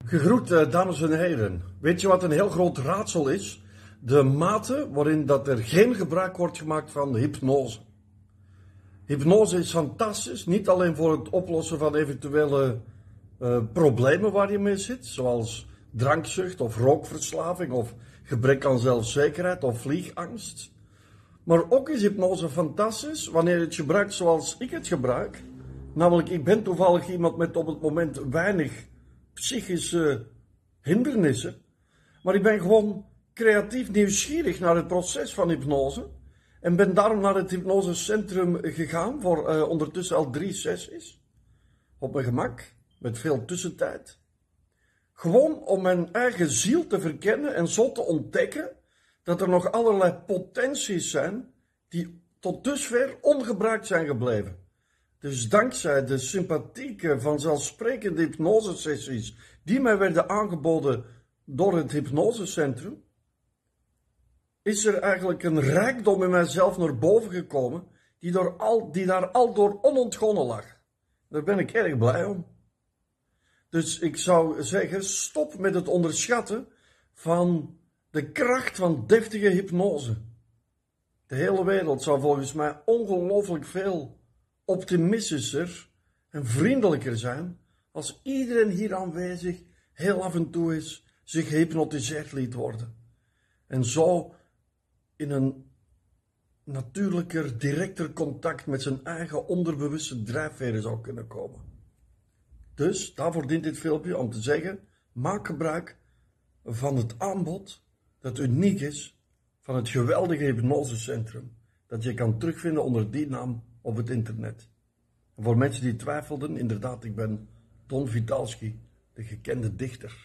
Gegroet, dames en heren. Weet je wat een heel groot raadsel is? De mate waarin dat er geen gebruik wordt gemaakt van hypnose. Hypnose is fantastisch, niet alleen voor het oplossen van eventuele problemen waar je mee zit, zoals drankzucht of rookverslaving of gebrek aan zelfzekerheid of vliegangst. Maar ook is hypnose fantastisch wanneer je het gebruikt zoals ik het gebruik. Namelijk, ik ben toevallig iemand met op het moment weinig psychische hindernissen. Maar ik ben gewoon creatief nieuwsgierig naar het proces van hypnose. En ben daarom naar het hypnosecentrum gegaan voor ondertussen al 3 sessies. Op mijn gemak, met veel tussentijd. Gewoon om mijn eigen ziel te verkennen en zo te ontdekken dat er nog allerlei potenties zijn die tot dusver ongebruikt zijn gebleven. Dus dankzij de sympathieke, vanzelfsprekende hypnosesessies die mij werden aangeboden door het hypnosecentrum, is er eigenlijk een rijkdom in mijzelf naar boven gekomen die daar al door onontgonnen lag. Daar ben ik erg blij om. Dus ik zou zeggen, stop met het onderschatten van de kracht van deftige hypnose. De hele wereld zou volgens mij ongelooflijk veel optimistischer en vriendelijker zijn als iedereen hier aanwezig heel af en toe eens zich gehypnotiseerd liet worden. En zo in een natuurlijker, directer contact met zijn eigen onderbewuste drijfveren zou kunnen komen. Dus daarvoor dient dit filmpje om te zeggen, maak gebruik van het aanbod dat uniek is van het geweldige hypnosecentrum dat je kan terugvinden onder die naam op het internet. En voor mensen die twijfelden, inderdaad, ik ben Don Vitalski, de gekende dichter.